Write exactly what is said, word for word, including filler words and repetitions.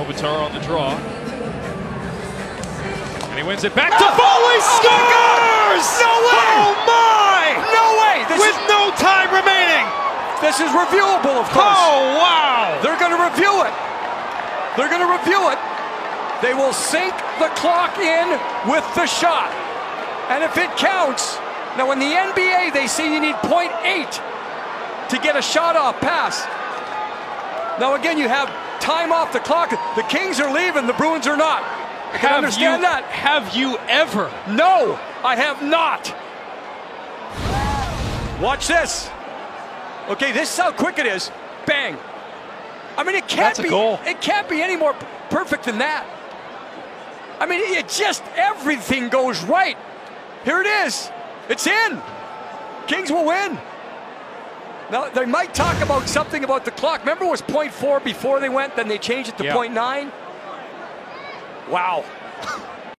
Kopitar on the draw. And he wins it back to Foley. Scores! No way! Oh my! No way! This With is, no time remaining. this is reviewable, of course. Oh wow! They're going to review it. They're going to review it. They will sync the clock in with the shot. And if it counts, now in the N B A they say you need point eight to get a shot off pass. Now again, you have time off the clock. The Kings are leaving, the Bruins are not. I can Have understand you, that. Have you ever? No, I have not. Watch this. Okay, this is how quick it is. Bang. I mean, it can't That's a be. goal. It can't be any more perfect than that. I mean, it just everything goes right. Here it is. It's in. Kings will win. Now they might talk about something about the clock. Remember, it was point four before they went. Then they changed it to yeah. point nine. Wow.